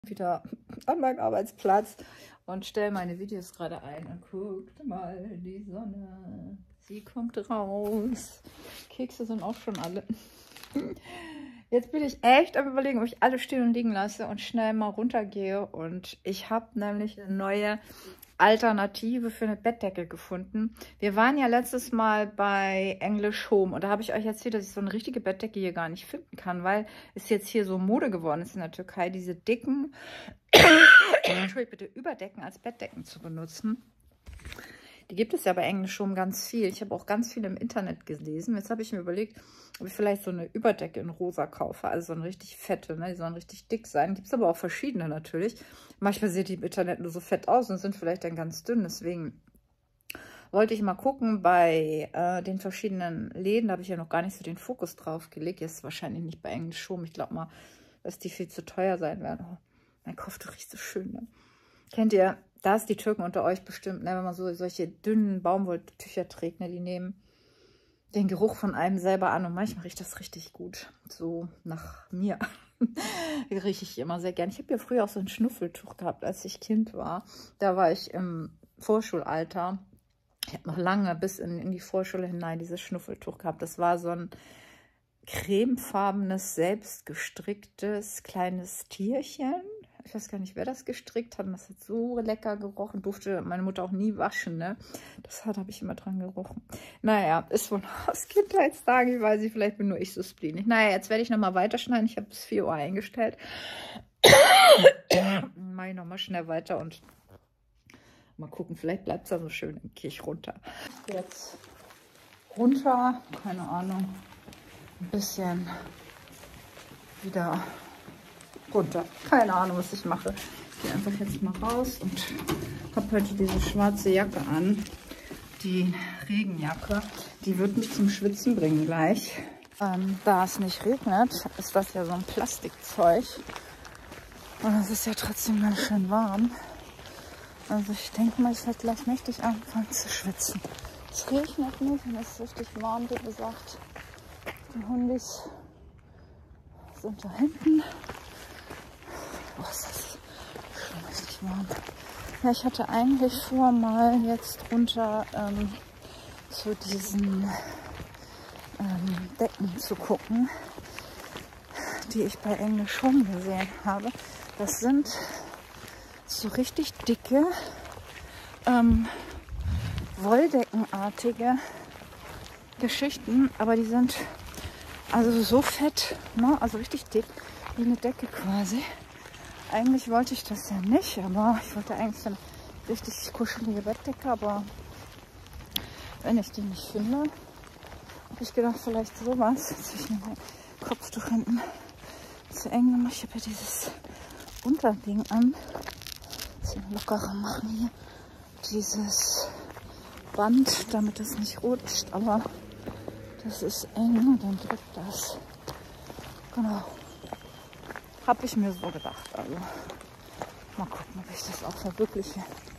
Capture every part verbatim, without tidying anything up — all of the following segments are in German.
Wieder an meinem Arbeitsplatz und stelle meine Videos gerade ein und guckt mal, die Sonne, sie kommt raus. Kekse sind auch schon alle. Jetzt bin ich echt am Überlegen, ob ich alle stehen und liegen lasse und schnell mal runtergehe. Und ich habe nämlich eine neue Alternative für eine Bettdecke gefunden. Wir waren ja letztes Mal bei English Home und da habe ich euch erzählt, dass ich so eine richtige Bettdecke hier gar nicht finden kann, weil es jetzt hier so Mode geworden ist in der Türkei, diese dicken, Entschuldigung bitte, Überdecken als Bettdecken zu benutzen. Die gibt es ja bei English Home ganz viel. Ich habe auch ganz viel im Internet gelesen. Jetzt habe ich mir überlegt, ob ich vielleicht so eine Überdecke in rosa kaufe. Also so eine richtig fette, ne? Die sollen richtig dick sein. Gibt es aber auch verschiedene natürlich. Manchmal sieht die im Internet nur so fett aus und sind vielleicht dann ganz dünn. Deswegen wollte ich mal gucken bei äh, den verschiedenen Läden. Da habe ich ja noch gar nicht so den Fokus drauf gelegt. Jetzt wahrscheinlich nicht bei English Home. Ich glaube mal, dass die viel zu teuer sein werden. Oh, mein Kopf riecht so schön, ne? Kennt ihr, da ist die Türken unter euch bestimmt, ne, wenn man so solche dünnen Baumwolltücher trägt, ne, die nehmen den Geruch von einem selber an und manchmal riecht das richtig gut, so nach mir. Rieche ich immer sehr gern. Ich habe ja früher auch so ein Schnuffeltuch gehabt, als ich Kind war. Da war ich im Vorschulalter. Ich habe noch lange bis in, in die Vorschule hinein dieses Schnuffeltuch gehabt. Das war so ein cremefarbenes, selbstgestricktes kleines Tierchen. Ich weiß gar nicht, wer das gestrickt hat. Das hat so lecker gerochen. Durfte meine Mutter auch nie waschen, ne? Das habe ich immer dran gerochen. Naja, ist wohl aus Kindheitstagen. Ich weiß nicht, vielleicht bin nur ich so spleenig. Naja, jetzt werde ich nochmal weiterschneiden. Ich habe bis vier Uhr eingestellt. Mache ich nochmal schnell weiter und mal gucken. Vielleicht bleibt es da so schön im Kirch runter. Jetzt runter. Keine Ahnung. Ein bisschen wieder runter. Keine Ahnung, was ich mache. Ich gehe einfach jetzt mal raus und habe heute diese schwarze Jacke an. Die Regenjacke. Die wird mich zum Schwitzen bringen gleich. Ähm, da es nicht regnet, ist das ja so ein Plastikzeug. Und es ist ja trotzdem ganz schön warm. Also ich denke mal, ich werde gleich mächtig anfangen zu schwitzen. Es regnet nicht und es ist richtig warm, wie gesagt. Die Hundis sind da hinten. Oh, ist das schon richtig warm. Ja, ich hatte eigentlich vor, mal jetzt runter ähm, zu diesen ähm, Decken zu gucken, die ich bei English Home gesehen habe. Das sind so richtig dicke, ähm, wolldeckenartige Geschichten, aber die sind also so fett, ne? Also richtig dick, wie eine Decke quasi. Eigentlich wollte ich das ja nicht, aber ich wollte eigentlich eine richtig kuschelige Bettdecke, aber wenn ich die nicht finde, habe ich gedacht, vielleicht sowas. Jetzt habe ich mir mein Kopftuch hinten zu eng gemacht. Ich habe ja dieses Unterding an. Ein bisschen lockerer machen hier. Dieses Band, damit es nicht rutscht, aber das ist eng und dann drückt das. Genau. Habe ich mir so gedacht. Also mal gucken, ob ich das auch verwirkliche.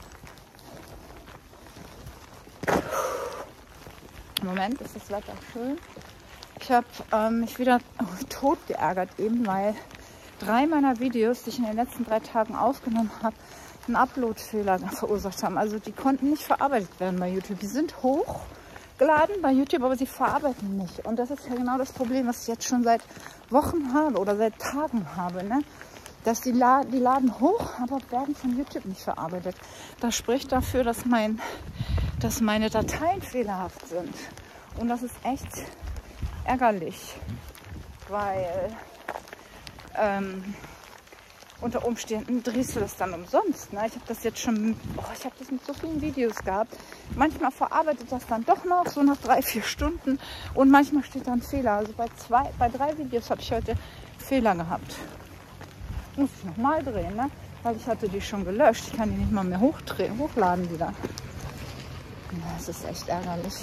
Im Moment ist das Wetter schön. Ich habe ähm, mich wieder oh, tot geärgert eben, weil drei meiner Videos, die ich in den letzten drei Tagen aufgenommen habe, einen Upload-Fehler verursacht haben. Also die konnten nicht verarbeitet werden bei YouTube. Die sind hochgeladen bei YouTube, aber sie verarbeiten nicht. Und das ist ja genau das Problem, was ich jetzt schon seit Wochen habe oder seit Tagen habe, ne? Dass die, La die laden hoch, aber werden von YouTube nicht verarbeitet. Das spricht dafür, dass, mein, dass meine Dateien fehlerhaft sind. Und das ist echt ärgerlich, weil ähm, unter Umständen drehst du das dann umsonst. Ne? Ich habe das jetzt schon, oh, ich habe das mit so vielen Videos gehabt. Manchmal verarbeitet das dann doch noch, so nach drei, vier Stunden. Und manchmal steht dann Fehler. Also bei zwei, bei drei Videos habe ich heute Fehler gehabt. Muss ich nochmal drehen, ne? Weil ich hatte die schon gelöscht. Ich kann die nicht mal mehr hochdrehen, hochladen wieder. Das ist echt ärgerlich.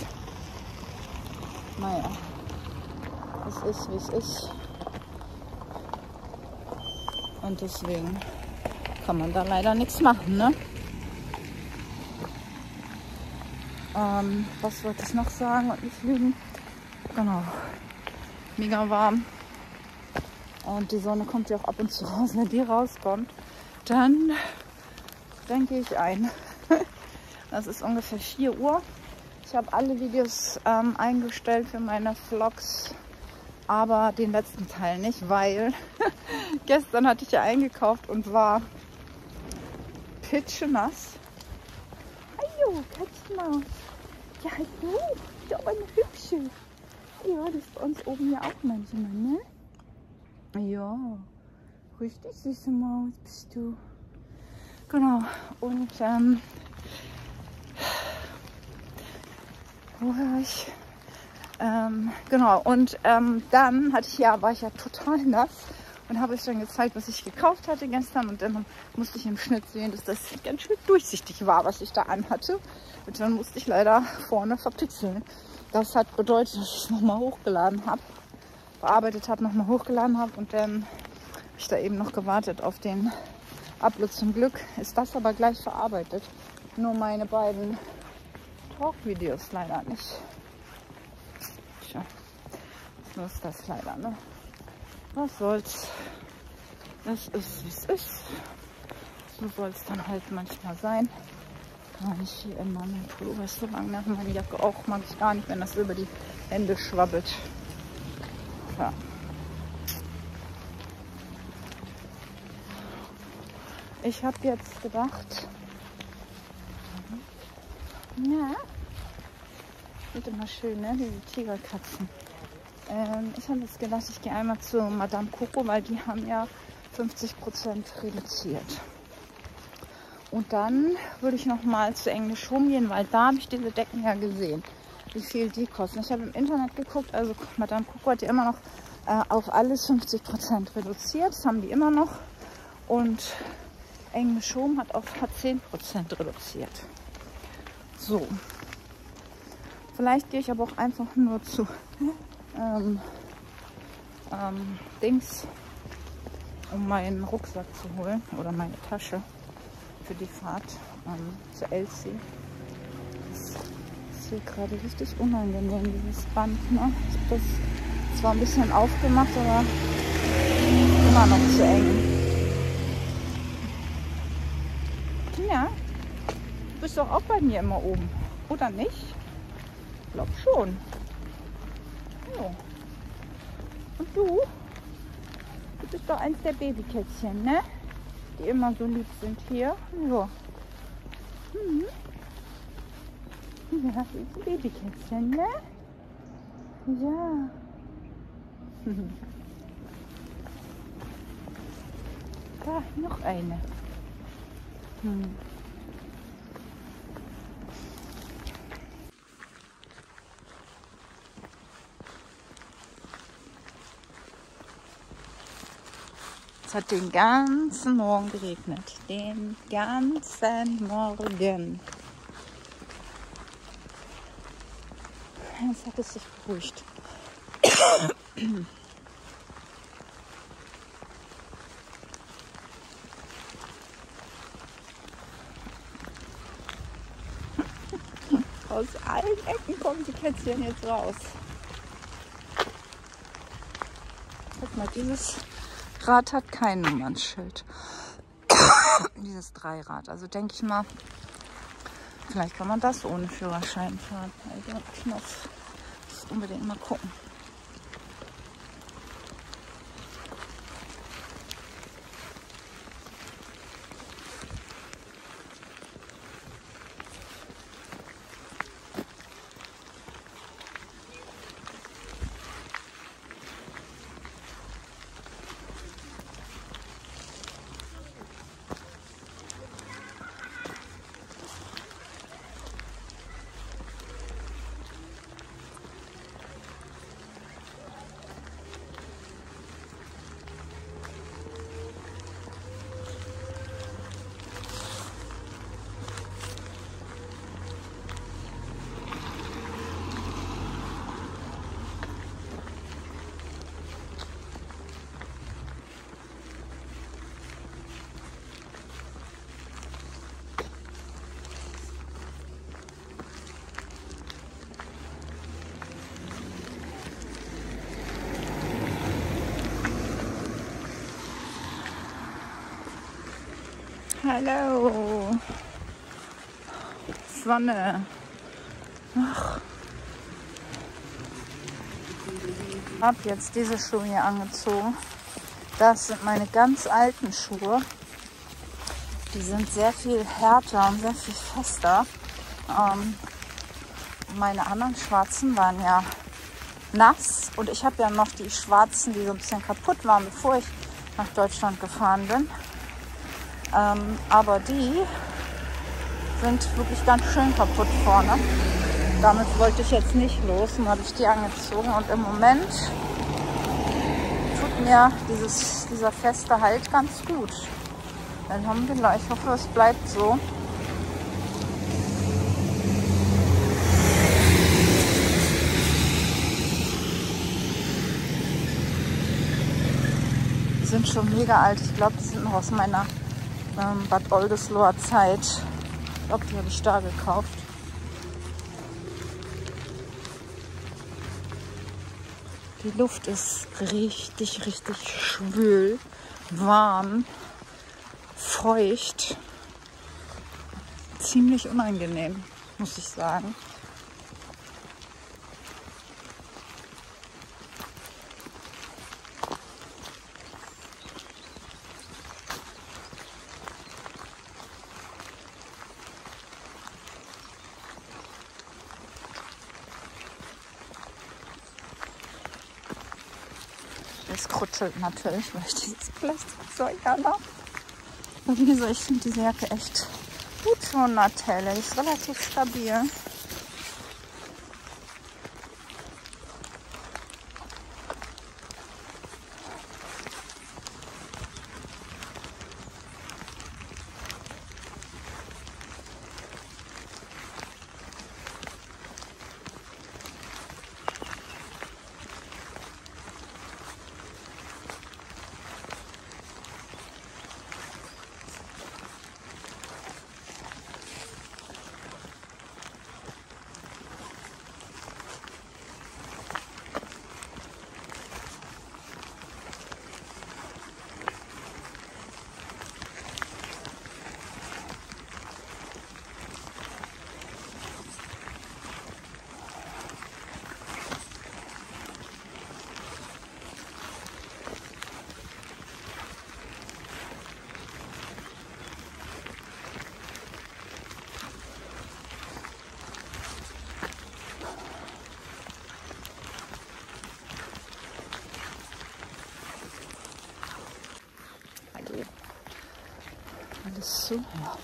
Naja, es ist, wie es ist. Und deswegen kann man da leider nichts machen, ne? Ähm, was wollte ich noch sagen und nicht lügen? Genau. Mega warm. Und die Sonne kommt ja auch ab und zu raus. Wenn die rauskommt, dann denke ich ein. Das ist ungefähr vier Uhr. Ich habe alle Videos ähm, eingestellt für meine Vlogs, aber den letzten Teil nicht, weil gestern hatte ich ja eingekauft und war pitschenass. Hallo, Katzenmaus. Ja, hallo. Ja, aber eine hübsche. Ja, das ist bei uns oben ja auch manchmal, ne? Ja, richtig süße Maus bist du. Genau, und ähm, wo war ich? Ähm, genau, und ähm, dann hatte ich ja, war ich ja total nass und habe euch dann gezeigt, was ich gekauft hatte gestern. Und dann musste ich im Schnitt sehen, dass das ganz schön durchsichtig war, was ich da anhatte. Und dann musste ich leider vorne verpixeln. Das hat bedeutet, dass ich es nochmal hochgeladen habe, bearbeitet habe, nochmal hochgeladen habe. Und dann habe ich da eben noch gewartet auf den Upload. Zum Glück ist das aber gleich verarbeitet. Nur meine beiden Talk-Videos leider nicht. Tja, so ist das leider, ne? Was soll's? Es ist, wie es ist. So soll es dann halt manchmal sein. Kann man nicht hier immer mein Pullover ist so lang nach meine Jacke auch, mag ich gar nicht, wenn das über die Hände schwabbelt. Ja. Ich habe jetzt gedacht, ja, sieht immer schön, ne? Diese Tigerkatzen. Ähm, ich habe jetzt gedacht, ich gehe einmal zu Madame Coco, weil die haben ja fünfzig Prozent reduziert. Und dann würde ich noch mal zu Englisch Home gehen, weil da habe ich diese Decken ja gesehen, wie viel die kosten. Ich habe im Internet geguckt, also Madame Coco hat ja immer noch äh, auf alles fünfzig Prozent reduziert. Das haben die immer noch. Und English Home hat auf hat zehn Prozent reduziert. So. Vielleicht gehe ich aber auch einfach nur zu ähm, ähm, Dings, um meinen Rucksack zu holen oder meine Tasche für die Fahrt ähm, zu Elsie. Das ist hier gerade richtig unangenehm, dieses Band. Ne? Ich habe das zwar ein bisschen aufgemacht, aber immer noch zu eng. Ja, du bist doch auch bei mir immer oben, oder nicht? Ich glaube schon. Ja. Und du? Du bist doch eins der Babykätzchen, ne? Die immer so lieb sind hier. Ja. Mhm. Ja, das ist ein Babykätzchen, ne? Ja. Da, noch eine. Hm. Es hat den ganzen Morgen geregnet. Den ganzen Morgen. Jetzt hat es sich beruhigt. Aus allen Ecken kommen die Kätzchen jetzt raus. Guck mal, dieses Rad hat kein Nummernschild. Dieses Dreirad. Also denke ich mal, vielleicht kann man das ohne Führerschein fahren. Also ich muss unbedingt mal gucken. Hallo. Sonne. Ach. Ich habe jetzt diese Schuhe hier angezogen. Das sind meine ganz alten Schuhe. Die sind sehr viel härter und sehr viel fester. Ähm, meine anderen schwarzen waren ja nass. Und ich habe ja noch die schwarzen, die so ein bisschen kaputt waren, bevor ich nach Deutschland gefahren bin. Ähm, aber die sind wirklich ganz schön kaputt vorne. Damit wollte ich jetzt nicht los und habe ich die angezogen. Und im Moment tut mir dieses, dieser feste Halt ganz gut. Alhamdulillah, ich hoffe, es bleibt so. Die sind schon mega alt. Ich glaube, die sind noch aus meiner ähm, Bad Oldesloher Zeit. Ich glaube, die habe ich da gekauft. Die Luft ist richtig, richtig schwül, warm, feucht. Ziemlich unangenehm, muss ich sagen. Es krutschelt natürlich, weil ich dieses Plastikzeug habe. Und wie gesagt, ich finde diese Jacke echt gut für Nutella. Die ist relativ stabil. Alles so.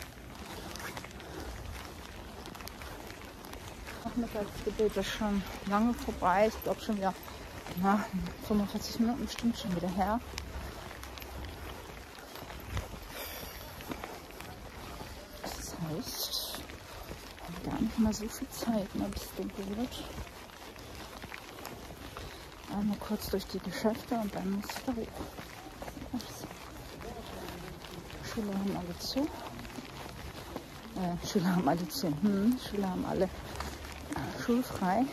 Nachmittagsgebet ist schon lange vorbei. Ich glaube schon wieder na, fünfundvierzig Minuten bestimmt schon wieder her. Das heißt, wir haben gar nicht mehr so viel Zeit, ne, bis es dunkel wird. Einmal kurz durch die Geschäfte und dann muss ich da hoch. Schüler haben alle zu. Äh, Schüler haben alle zu. Hm, Schüler haben alle äh, schulfrei.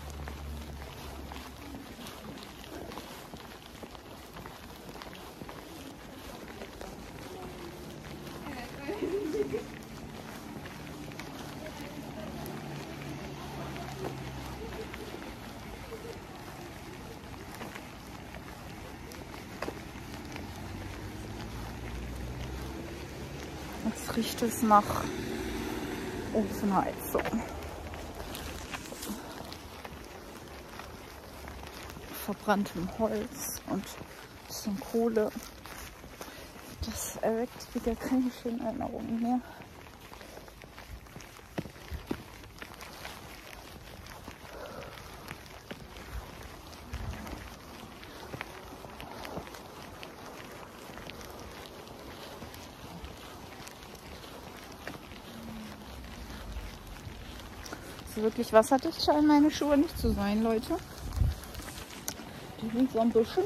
Jetzt riecht es nach Ofenheizung. Verbranntem Holz und ein bisschen Kohle. Das erweckt wieder keine schönen Erinnerungen mehr. Wirklich wasserdicht scheinen meine Schuhe nicht zu sein, Leute. Die sind so ein bisschen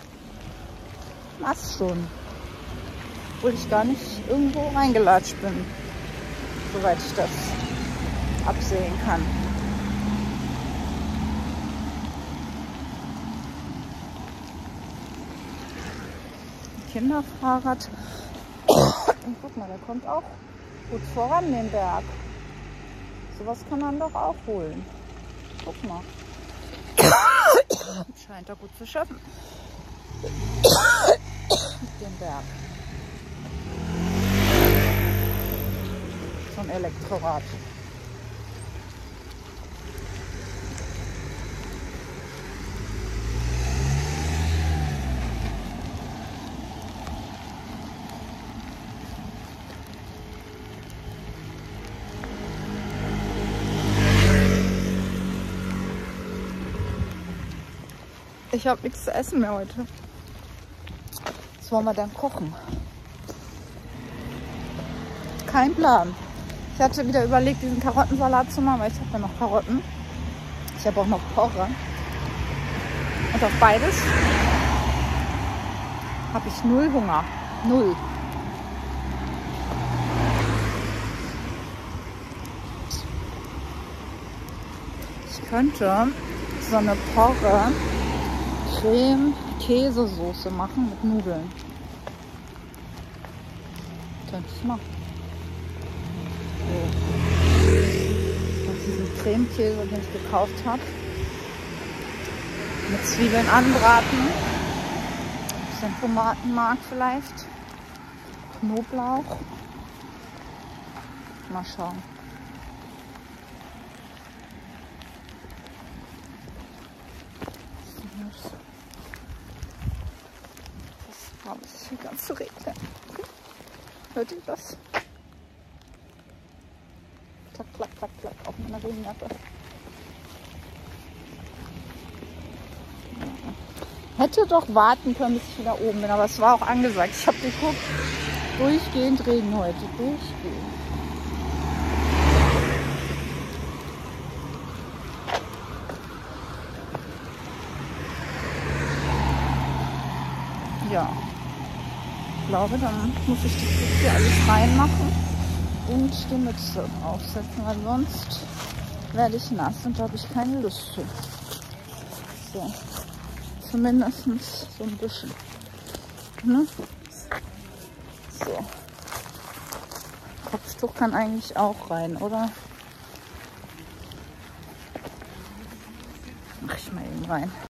nass schon. Obwohl ich gar nicht irgendwo reingelatscht bin, soweit ich das absehen kann. Kinderfahrrad Und guck mal, der kommt auch gut voran, den Berg. Sowas kann man doch auch holen. Guck mal. Scheint er gut zu schaffen. Den Berg. So ein Elektrorad. Ich habe nichts zu essen mehr heute. Was wollen wir dann kochen? Kein Plan. Ich hatte wieder überlegt, diesen Karottensalat zu machen, weil ich habe ja noch Karotten. Ich habe auch noch Porre. Und auf beides habe ich null Hunger. Null. Ich könnte so eine Porre Creme-Käsesoße machen mit Nudeln. Könnte ich machen. So. Und diesen Creme-Käse, den ich gekauft habe, mit Zwiebeln anbraten. Ein bisschen Tomatenmark vielleicht. Knoblauch. Mal schauen. Oh, es fängt an zu regnen. Hört ihr das? Klack, klack, klack, klack auf meiner Regenjacke. Hätte doch warten können, bis ich wieder oben bin, aber es war auch angesagt. Ich habe geguckt, durchgehend Regen heute. Durchgehend. Ja. Ich glaube, dann muss ich das hier alles reinmachen und die Mütze aufsetzen, weil sonst werde ich nass und da habe ich keine Lust zu. So, zumindest so ein bisschen. Ne? So. Kopftuch kann eigentlich auch rein, oder? Mach ich mal eben rein.